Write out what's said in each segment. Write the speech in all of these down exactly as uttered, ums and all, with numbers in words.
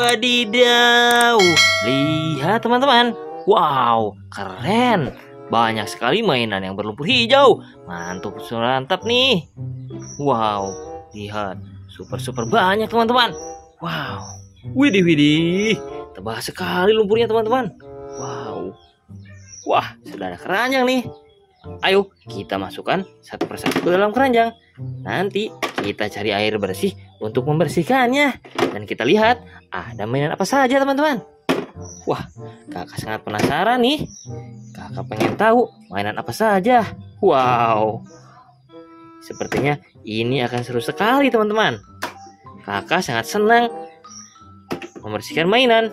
Wadidaw, lihat teman-teman. Wow, keren. Banyak sekali mainan yang berlumpur hijau. Mantap, mantap nih. Wow, lihat. Super-super banyak teman-teman. Wow, widih widih. Tebal sekali lumpurnya teman-teman. Wow. Wah, sudah ada keranjang nih. Ayo kita masukkan satu persatu ke dalam keranjang. Nanti kita cari air bersih untuk membersihkannya. Dan kita lihat ada mainan apa saja teman-teman. Wah, kakak sangat penasaran nih. Kakak pengen tahu mainan apa saja. Wow, sepertinya ini akan seru sekali teman-teman. Kakak sangat senang membersihkan mainan.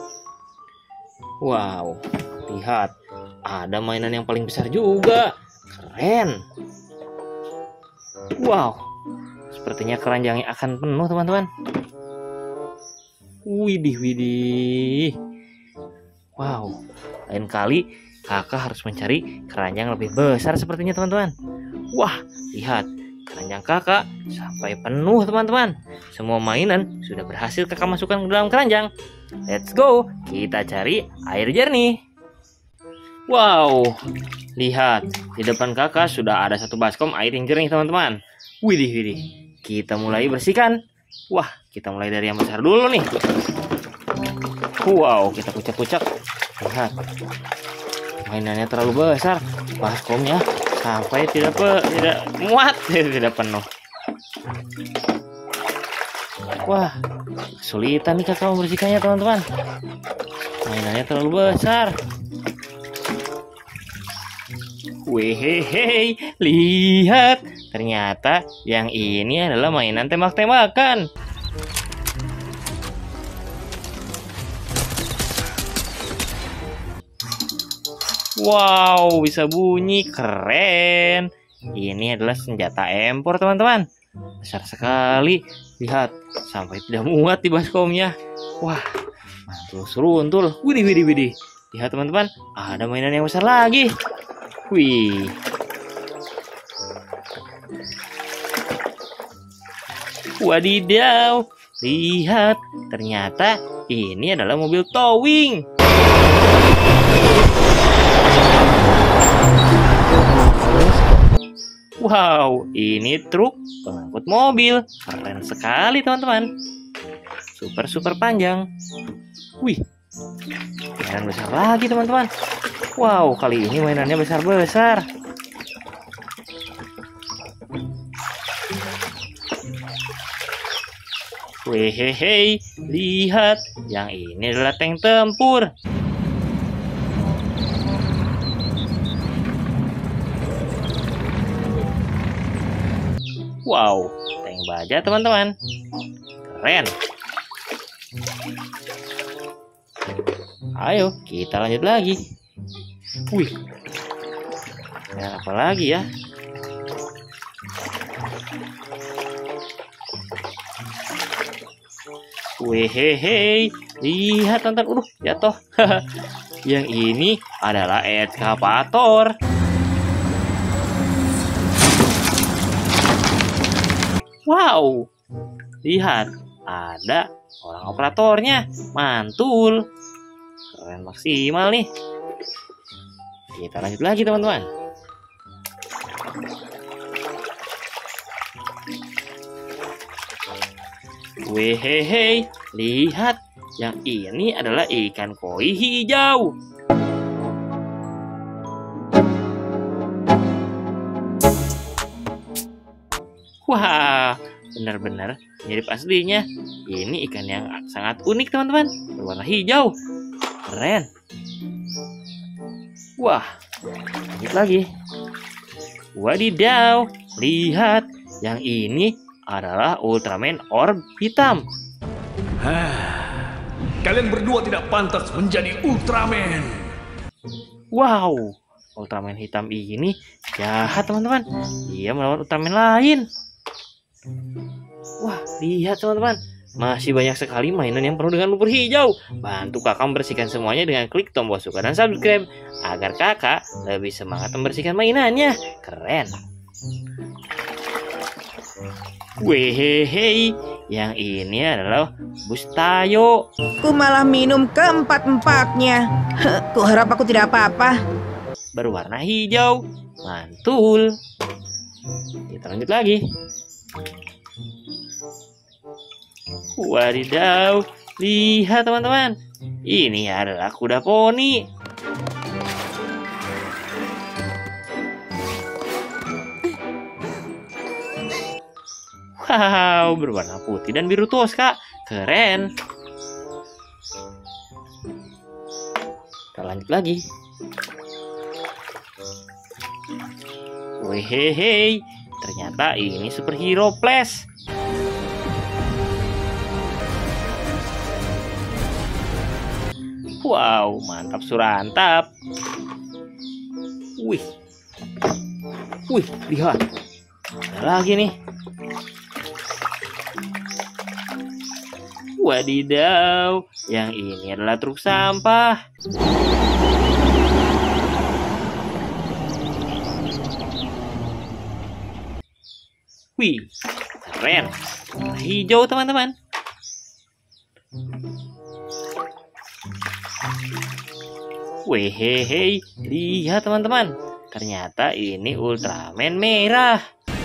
Wow, lihat. Ada mainan yang paling besar juga. Keren. Wow, sepertinya keranjangnya akan penuh teman-teman. Widih widih. Wow, lain kali kakak harus mencari keranjang lebih besar sepertinya teman-teman. Wah, lihat. Keranjang kakak sampai penuh teman-teman. Semua mainan sudah berhasil kakak masukkan ke dalam keranjang. Let's go, kita cari air jernih. Wow, lihat, di depan kakak sudah ada satu baskom air yang jernih teman-teman. Widih widih, kita mulai bersihkan. Wah, kita mulai dari yang besar dulu nih. Wow, kita kucak-kucak. Lihat, mainannya terlalu besar. Baskomnya sampai tidak pe, tidak muat, tidak penuh. Wah, kesulitan nih kakak membersihkannya teman-teman. Mainannya terlalu besar. Wehehe, lihat. Ternyata yang ini adalah mainan tembak-tembakan. Wow, bisa bunyi, keren. Ini adalah senjata empor teman-teman. Besar sekali. Lihat, sampai tidak muat di baskomnya. Wah, mantul seruntul. Widih, widih, widih. Lihat teman-teman, ada mainan yang besar lagi. Wih. Wadidaw. Lihat, ternyata ini adalah mobil towing. Wow, ini truk pengangkut mobil. Keren sekali teman-teman. Super-super panjang. Wih, mainan besar lagi teman-teman. Wow, kali ini mainannya besar-besar. Wehehe, lihat. Yang ini adalah tank tempur. Wow, tank baja teman-teman. Keren. Ayo, kita lanjut lagi. Wih, dan apa lagi ya? Wehehe, lihat teman-teman, udah jatuh. Yang ini adalah eskavator. Wow, lihat, ada orang operatornya, mantul, keren maksimal nih. Kita lanjut lagi teman-teman. Wehehe, lihat, yang ini adalah ikan koi hijau. Wah, benar-benar mirip aslinya. Ini ikan yang sangat unik teman-teman, berwarna hijau. Keren. Wah, lanjut lagi. Wadidaw, lihat, yang ini adalah Ultraman orb hitam. Kalian berdua tidak pantas menjadi Ultraman. Wow, Ultraman hitam ini jahat teman-teman. Dia melawan Ultraman lain. Wah, lihat teman-teman, masih banyak sekali mainan yang penuh dengan lumpur hijau. Bantu kakak membersihkan semuanya dengan klik tombol suka dan subscribe agar kakak lebih semangat membersihkan mainannya. Keren. Wehehe, yang ini adalah bus Tayo. Ku malah minum keempat-empatnya. Ku harap aku tidak apa-apa. Berwarna hijau, mantul. Kita lanjut lagi. Wadidaw, lihat teman-teman. Ini adalah kuda poni. Wow, berwarna putih dan biru toska. Keren. Kita lanjut lagi. Wehehe, ternyata ini superhero Flash. Wow, mantap surantap. Wih. Wih, lihat. Ada lagi nih. Wadidaw, yang ini adalah truk sampah. Wih, keren. Warna hijau teman-teman. Wehehe, lihat teman-teman. Ternyata ini Ultraman merah.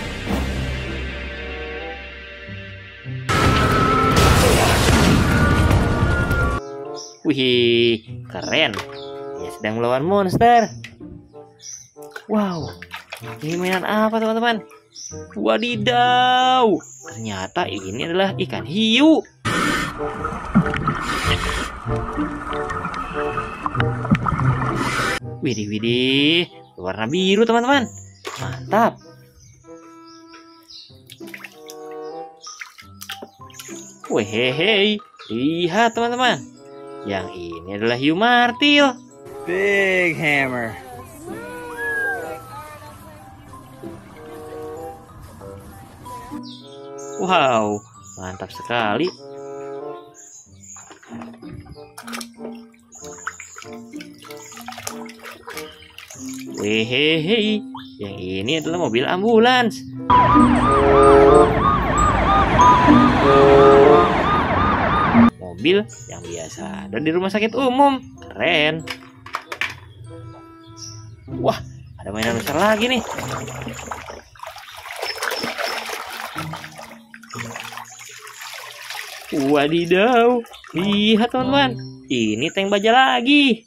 Wih, keren. Dia sedang melawan monster. Wow, ini mainan apa teman-teman? Wadidaw, ternyata ini adalah ikan hiu. Widih, widih, warna biru teman-teman. Mantap. Wehehe, lihat teman-teman. Yang ini adalah hiu martil. Big hammer. Wow, mantap sekali. Wehehe, yang ini adalah mobil ambulans. Mobil yang biasa ada di rumah sakit umum. Keren. Wah, ada mainan besar lagi nih. Wadidaw, lihat teman-teman. Ini tank baja lagi.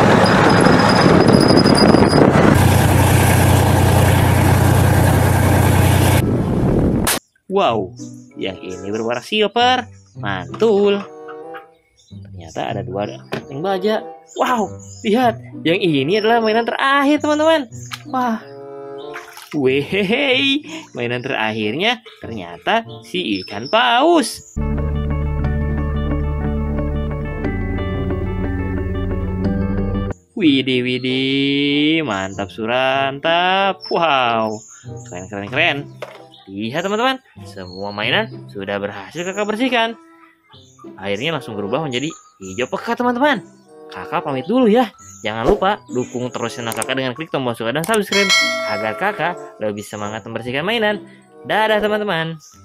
Wow, yang ini berwarna silver. Mantul. Ternyata ada dua tank baja. Wow, lihat. Yang ini adalah mainan terakhir teman-teman. Wah. Wehehe, mainan terakhirnya ternyata si ikan paus. Widih, widih, mantap surantap. Wow, keren, keren, keren. Lihat teman-teman, semua mainan sudah berhasil kakak bersihkan. Airnya langsung berubah menjadi hijau pekat teman-teman. Kakak pamit dulu ya. Jangan lupa dukung terus channel kakak dengan klik tombol suka dan subscribe agar kakak lebih semangat membersihkan mainan. Dadah teman-teman.